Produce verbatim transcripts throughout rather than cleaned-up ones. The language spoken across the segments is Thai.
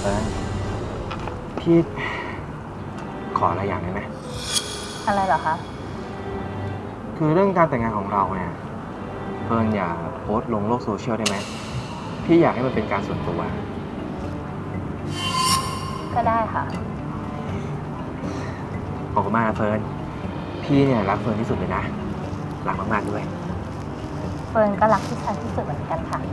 ฟิร์นพี่ขออะไรอย่างได้ไหมอะไรเหรอคะคือเรื่องการแต่งงานของเราเนี่ยเฟิร์นอย่าโพสต์ลงโลกโซเชียลได้ไหมพี่อยากให้มันเป็นการส่วนตัวก็ได้ค่ะขอบคุณมากนะเฟิร์นพี่เนี่ยรักเฟิร์นที่สุดเลยนะรักมากๆด้วยเฟิร์นก็รักพี่ซันที่สุดเหมือนกันค่ะ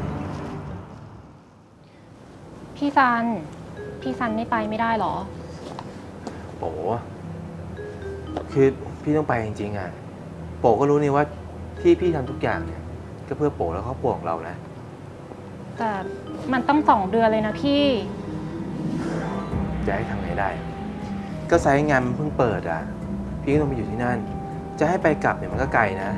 พี่ซันพี่ซันไม่ไปไม่ได้หรอโป๋คือพี่ต้องไปจริงๆอ่ะโป๋ก็รู้นี่ว่าที่พี่ทำทุกอย่างเนี่ยก็เพื่อโป๋และครอบครัวของเรานะแต่มันต้องสองเดือนเลยนะพี่จะให้ทำไงได้ก็ไซต์งานมันเพิ่งเปิดอ่ะพี่ก็ต้องไปอยู่ที่นั่นจะให้ไปกลับเนี่ยมันก็ไกลนะ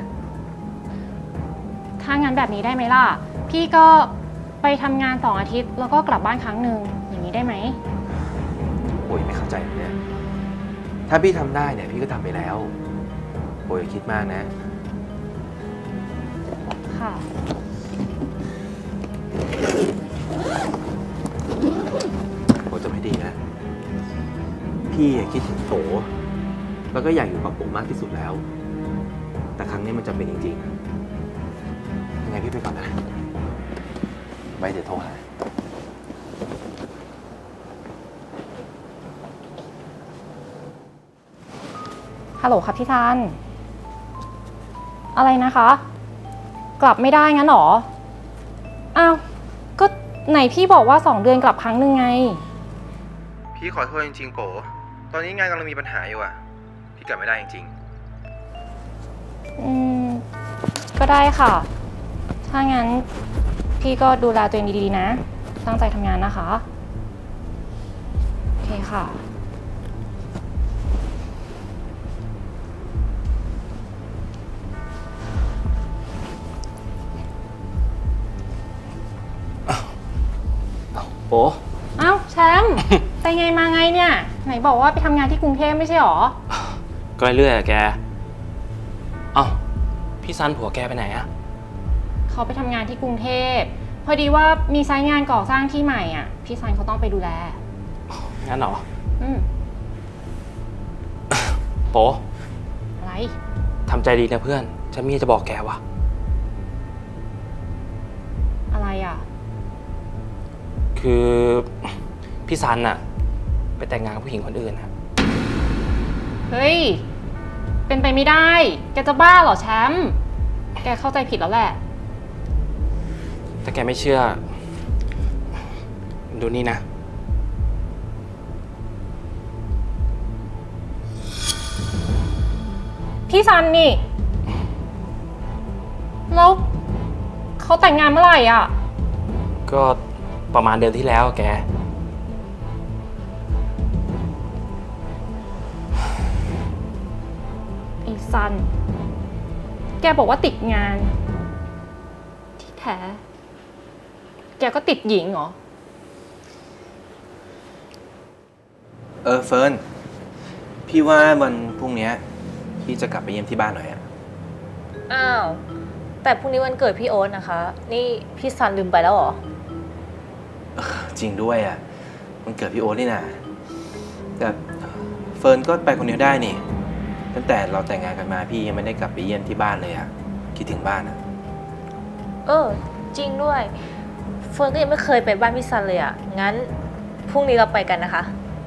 ถ้างั้นแบบนี้ได้ไหมล่ะพี่ก็ไปทำงานสองอาทิตย์แล้วก็กลับบ้านครั้งหนึ่งอย่างนี้ได้ไหมโอ้ยไม่เข้าใจเนี่ยถ้าพี่ทำได้เนี่ยพี่ก็ทำไปแล้วโอ้ยอย่าคิดมากนะค่ะโอ้ยจะไม่ดีนะพี่คิดถึงโตแล้วก็อยากอยู่กับโป๋มากที่สุดแล้วแต่ครั้งนี้มันจำเป็นจริงๆยังไงพี่ไปก่อนนะไว้เดี๋ยวโทรหาฮัลโหลครับพี่ซันอะไรนะคะกลับไม่ได้งั้นหรออ้าวก็ไหนพี่บอกว่าสองเดือนกลับครั้งหนึ่งไงพี่ขอโทษจริงๆโป๋ตอนนี้งานกำลังมีปัญหาอยู่อ่ะพี่กลับไม่ได้จริงๆอืมก็ได้ค่ะถ้างั้นพี่ก็ดูแลตัวเองดีๆนะตั้งใจทำงานนะคะโอเคค่ะโป๋อ้าวแชมป์ไปไงมาไงเนี่ยไหนบอกว่าไปทำงานที่กรุงเทพไม่ใช่หรอก็เรื่อยๆแกเอ้าพี่ซันผัวแกไปไหนอะเขาไปทำงานที่กรุงเทพพอดีว่ามีไซต์งานก่อสร้างที่ใหม่อ่ะพี่ซันเขาต้องไปดูแลงั้นเหรออืมโปอะไรทำใจดีนะเพื่อนฉันมีจะบอกแกว่ะอะไรอ่ะคือพี่ซันอะไปแต่งงานกับผู้หญิงคนอื่นอะเฮ้ยเป็นไปไม่ได้แกจะบ้าเหรอแชมป์แกเข้าใจผิดแล้วแหละถ้าแกไม่เชื่อดูนี่นะพี่ซันนี่แล้วเขาแต่งงานเมื่อไหร่อ่ะก็ประมาณเดือนที่แล้วแกไอ้ซันแกบอกว่าติดงานที่แท้แกก็ติดหญิงเหรอเออเฟิร์นพี่ว่าวันพรุ่งนี้พี่จะกลับไปเยี่ยมที่บ้านหน่อยอะอ้าวแต่พรุ่งนี้วันเกิดพี่โอ๊ตนะคะนี่พี่ซันลืมไปแล้วเหรอจริงด้วยอะมันเกิดพี่โอ๊ตนี่นะแต่เฟิร์นก็ไปคนเดียวได้นี่ตั้งแต่เราแต่งงานกันมาพี่ยังไม่ได้กลับไปเยี่ยมที่บ้านเลยอะคิดถึงบ้านอะเออจริงด้วยเฟิร์นก็ยังไม่เคยไปบ้านพี่ซันเลยอะงั้นพรุ่งนี้เราไปกันนะคะ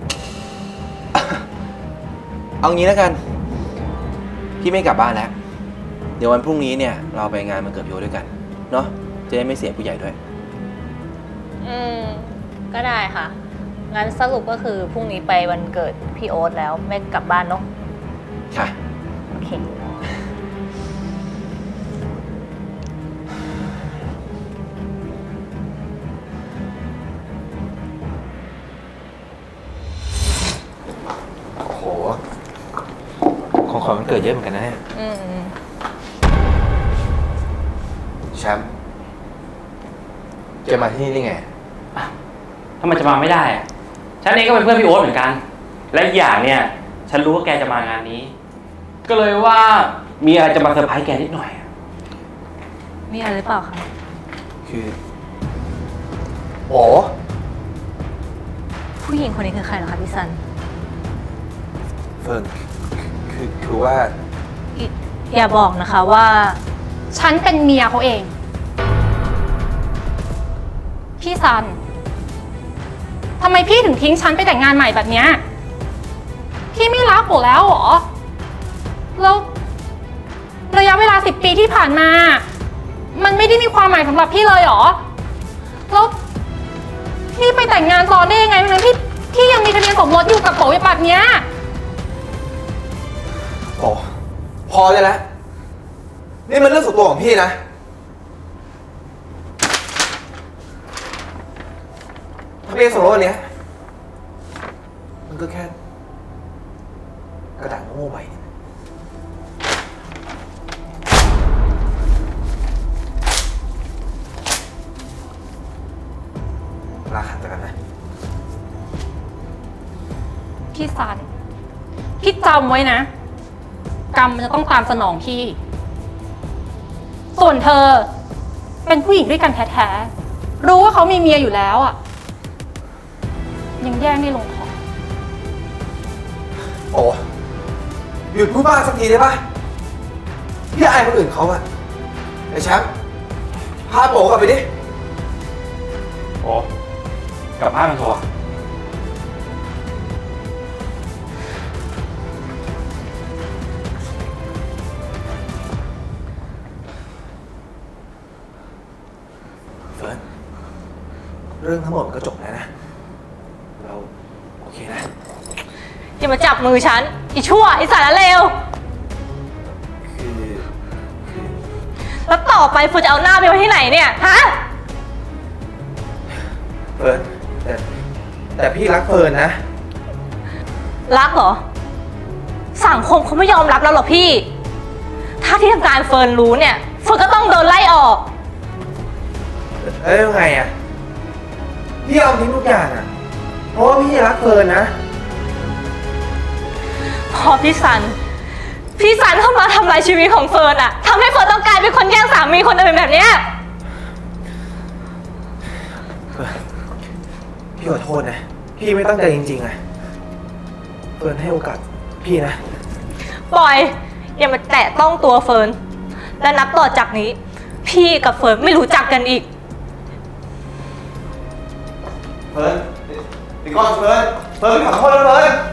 เอางี้แล้วกันพี่ไม่กลับบ้านแล้วเดี๋ยววันพรุ่งนี้เนี่ยเราไปงานวันเกิดพี่โอ๊ตด้วยกันเนาะจะได้ไม่เสียผู้ใหญ่ด้วยอืมก็ได้ค่ะงั้นสรุปก็คือพรุ่งนี้ไปวันเกิดพี่โอ๊ตแล้วไม่กลับบ้านเนาะค่ะโอเคโหของขวัญวันเกิดเยอะเหมือนกันนะเนี่ยอืมแชมป์จะมาที่นี่ได้ไงทำไมจะมาไม่ได้ฉันเองก็เป็นเพื่อนพี่โอ๊ตเหมือนกันและอีกอย่างเนี่ยฉันรู้ว่าแกจะมางานนี้ก็เลยว่ามีอะไรจะมาเซอร์ไพรส์แกนิดหน่อยมีอะไรหรือเปล่าคะคือโอ้ผู้หญิงคนนี้คือใครเหรอคะพี่ซันเฟิร์นคือคือว่าอย่าบอกนะคะว่าฉันเป็นเมียเขาเอง พี่ซัน ทำไมพี่ถึงทิ้งฉันไปแต่งงานใหม่แบบเนี้ยพี่ไม่รักผมแล้วเหรอ แล้วระยะเวลาสิบปีที่ผ่านมา มันไม่ได้มีความหมายสำหรับพี่เลยเหรอ แล้วพี่ไปแต่งงานซ้อนได้ยังไงทั้งที่พี่ยังมีทะเบียนสมรสอยู่กับโป๋แบบเนี้ยโอ้พอได้แล้ว นี่มันเรื่องส่วนตัวของพี่นะ ทะเบียนสมรสอันเนี้ยมันก็แค่กระดาษโง่ใบนึงลาขัดจากกันนะพี่ซัน พี่จำไว้นะ กรรมมันจะต้องตามสนองพี่ ส่วนเธอเป็นผู้หญิงด้วยกันแท้ๆ รู้ว่าเขามีเมียอยู่แล้วอ่ะ ยังแย่งได้ลงคอโอ้หยุดพูดบ้าสักทีได้ปะพี่อายคนอื่นเขาอะไอ้แชมป์พาโป๋กลับไปดิโอ้กลับบ้านกันเถอะเฟิร์นเรื่องทั้งหมดมันก็จบแล้วนะ เราโอเคนะอย่ามาจับมือฉันอีชั่วไอสารเลวคือแล้วต่อไปเฟิร์นจะเอาหน้าไปไว้ที่ไหนเนี่ยฮะเฟิร์นแต่แต่พี่รักเฟิร์นนะรักเหรอ สังคมเขาไม่ยอมรับเราหรอกพี่ ถ้าที่ทำการเฟิร์นรู้เนี่ยเฟิร์นก็ต้องโดนไล่ออกเอ้ยยังไงอะพี่ยอมทิ้งทุกอย่างอะเพราะว่าพี่รักเฟิร์นนะพอพี่ซัน พี่ซันเข้ามาทำลายชีวิตของเฟิร์นอะทำให้เฟิร์นต้องกลายเป็นคนแย่งสามีคนอื่นแบบเนี้ยพี่ขอโทษนะ พี่ไม่ตั้งใจจริงๆอะเฟิร์นให้โอกาสพี่นะปล่อย อย่ามาแตะต้องตัวเฟิร์น และนับต่อจากนี้ พี่กับเฟิร์นไม่รู้จักกันอีกเฟิร์นเดี๋ยวก่อนเฟิร์น เฟิร์นขอโทษนะเฟิร์น